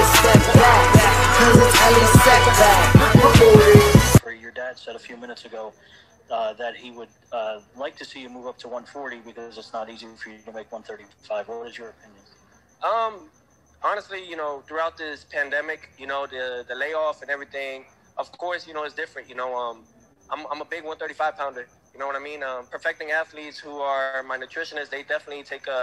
Elie Seckbach, cause it's Elie Seckbach. Your dad said a few minutes ago that he would like to see you move up to 140 because it's not easy for you to make 135. What is your opinion? Honestly, you know, throughout this pandemic, you know, the layoff and everything, of course, you know, it's different. You know, I'm a big 135 pounder. You know what I mean? Perfecting athletes who are my nutritionists, they definitely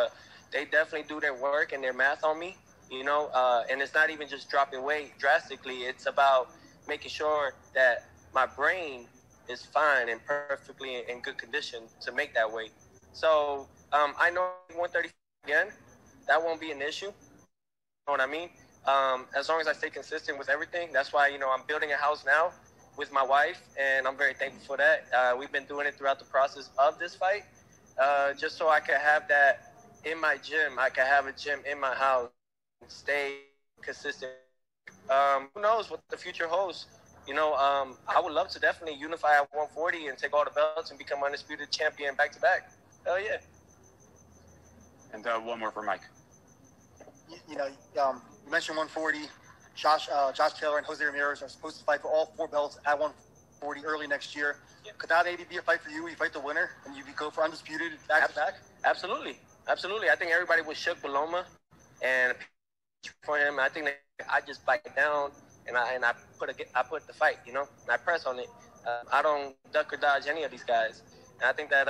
do their work and their math on me. You know, and it's not even just dropping weight drastically. It's about making sure that my brain is fine and perfectly in good condition to make that weight. So I know 135 again, that won't be an issue. You know what I mean? As long as I stay consistent with everything. That's why, you know, I'm building a house now with my wife, and I'm very thankful for that. We've been doing it throughout the process of this fight, just so I could have that in my gym. I could have a gym in my house and stay consistent. Who knows what the future holds? You know, I would love to definitely unify at 140 and take all the belts and become undisputed champion back-to-back. Hell yeah. And one more for Mike. You know, you mentioned 140. Josh Taylor and Jose Ramirez are supposed to fight for all 4 belts at 140 early next year. Yeah. Could that maybe be a fight for you? You fight the winner and you go for undisputed back-to-back? Absolutely. Absolutely. I think everybody was shook with Loma, and for him, I think that I just bite it down and I put the fight, you know, and I press on it. I don't duck or dodge any of these guys. And I think that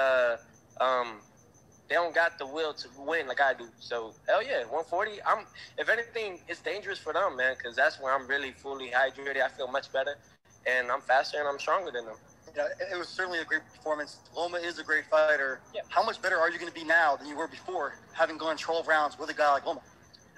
they don't got the will to win like I do. So, hell yeah, 140. If anything, it's dangerous for them, man, because that's where I'm really fully hydrated. I feel much better, and I'm faster and I'm stronger than them. Yeah, it was certainly a great performance. Loma is a great fighter. Yeah. How much better are you going to be now than you were before, having gone 12 rounds with a guy like Loma?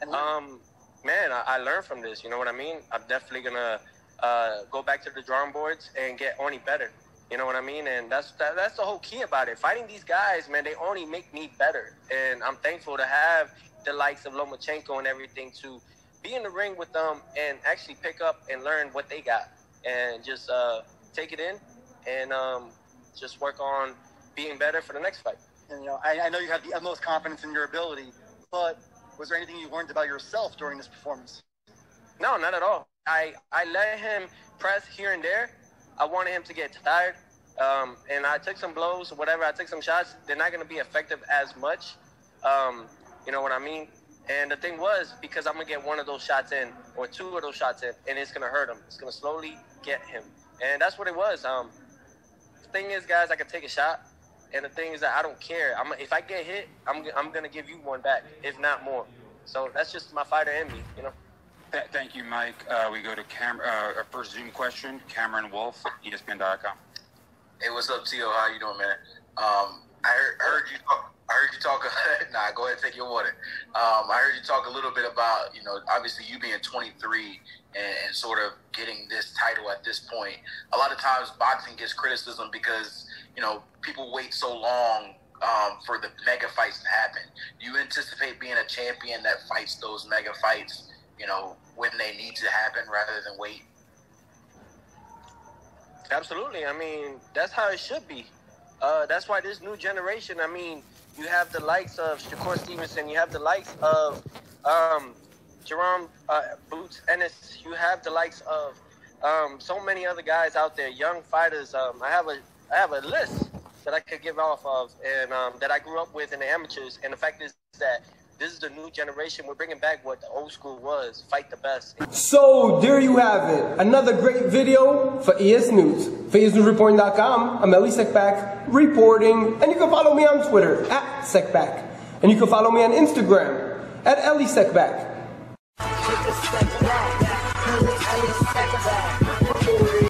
Man, I learned from this. You know what I mean? I'm definitely going to go back to the drawing boards and get only better. You know what I mean? And that's the whole key about it. Fighting these guys, man, they only make me better. And I'm thankful to have the likes of Lomachenko and everything to be in the ring with them and actually pick up and learn what they got. And just take it in and just work on being better for the next fight. And, you know, I know you have the utmost confidence in your ability, but was there anything you learned about yourself during this performance? No, not at all. I let him press here and there. I wanted him to get tired, and I took some blows or whatever. I took some shots. They're not going to be effective as much, you know what I mean? And the thing was, because I'm going to get one of those shots in or 2 of those shots in, and it's going to hurt him. It's going to slowly get him. And that's what it was. The thing is, guys, I can take a shot, and the thing is that I don't care. If I get hit, I'm going to give you one back, if not more. So that's just my fighter in me, you know? Thank you, Mike. We go to our first Zoom question, Cameron Wolf, ESPN.com. Hey, what's up, Tio? How you doing, man? I heard you talk. Nah, go ahead and take your water. I heard you talk a little bit about, you know, obviously you being 23 and sort of getting this title at this point. A lot of times boxing gets criticism because, you know, people wait so long for the mega fights to happen. Do you anticipate being a champion that fights those mega fights, you know, when they need to happen rather than wait? Absolutely. I mean, that's how it should be. That's why this new generation, I mean, you have the likes of Shakur Stevenson, you have the likes of Jerome Boots Ennis, you have the likes of so many other guys out there, young fighters. I have a list that I could give off of, and that I grew up with in the amateurs. And the fact is that this is the new generation. We're bringing back what the old school was, fight the best. So there you have it. Another great video for EsNews. For EsNewsReporting.com, I'm Elie Seckbach reporting. And you can follow me on Twitter, @Seckbach. And you can follow me on Instagram, @Elie Seckbach.